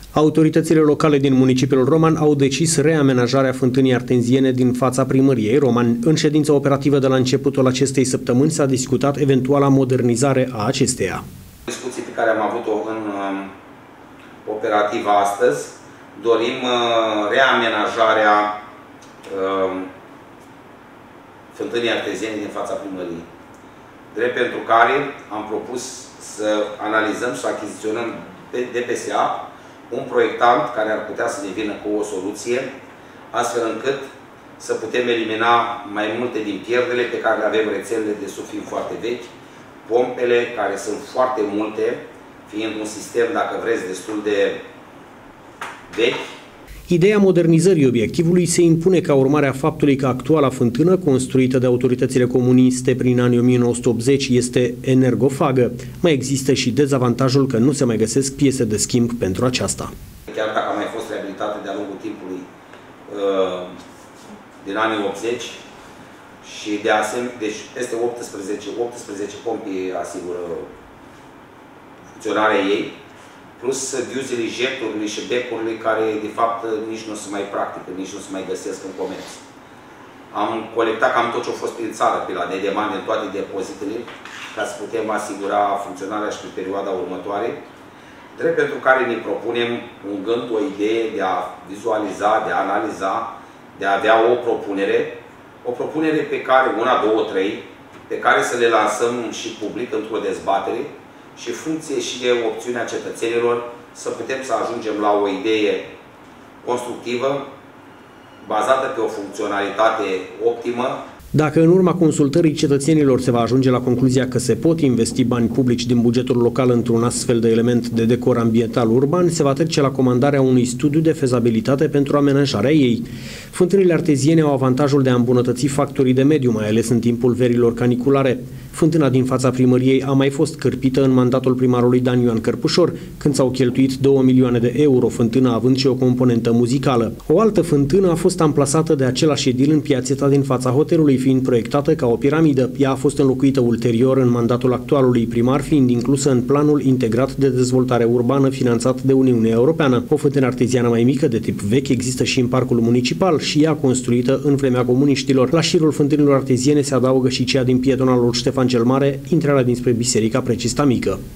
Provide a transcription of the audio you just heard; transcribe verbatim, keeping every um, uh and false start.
Autoritățile locale din municipiul Roman au decis reamenajarea fântânii arteziene din fața primăriei Roman. În ședința operativă de la începutul acestei săptămâni s-a discutat eventuala modernizare a acesteia. Discuții pe care am avut-o în uh, operativă astăzi, dorim uh, reamenajarea uh, fântânii arteziene din fața primăriei. Drept pentru care am propus să analizăm și să achiziționăm de P S A un proiectant care ar putea să ne vină cu o soluție, astfel încât să putem elimina mai multe din pierdele pe care le avem, rețelele de sub fiind foarte vechi, pompele care sunt foarte multe, fiind un sistem, dacă vreți, destul de vechi. Ideea modernizării obiectivului se impune ca urmare a faptului că actuala fântână, construită de autoritățile comuniste prin anii o mie nouă sute optzeci, este energofagă. Mai există și dezavantajul că nu se mai găsesc piese de schimb pentru aceasta. Chiar dacă a mai fost reabilitată de-a lungul timpului din anii optzeci și de asemenea, deci peste optsprezece, optsprezece pompi asigură funcționarea ei, plus diuzele, jeturile și becurile care, de fapt, nici nu se mai practică, nici nu se mai găsesc în comerț. Am colectat cam tot ce a fost prin țară, pe la Dedeman, în toate depozitele, ca să putem asigura funcționarea și pe perioada următoare, drept pentru care ne propunem un gând, o idee de a vizualiza, de a analiza, de a avea o propunere, o propunere pe care, una, două, trei, pe care să le lansăm și public într-o dezbatere, și funcție și de opțiunea cetățenilor să putem să ajungem la o idee constructivă, bazată pe o funcționalitate optimă. Dacă în urma consultării cetățenilor se va ajunge la concluzia că se pot investi bani publici din bugetul local într-un astfel de element de decor ambiental urban, se va trece la comandarea unui studiu de fezabilitate pentru amenajarea ei. Fântânile arteziene au avantajul de a îmbunătăți factorii de mediu, mai ales în timpul verilor caniculare. Fântâna din fața primăriei a mai fost cârpită în mandatul primarului Dan Ioan Cărpușor, când s-au cheltuit două milioane de euro, fântâna având și o componentă muzicală. O altă fântână a fost amplasată de același edil în piațeta din fața hotelului, fiind proiectată ca o piramidă. Ea a fost înlocuită ulterior în mandatul actualului primar, fiind inclusă în planul integrat de dezvoltare urbană finanțat de Uniunea Europeană. O fântână arteziană mai mică, de tip vechi, există și în parcul municipal și ea construită în vremea comuniștilor. La șirul fântânilor arteziene se adaugă și cea din pietonalul Ștefan cel Mare, intrarea dinspre Biserica Precista Mică.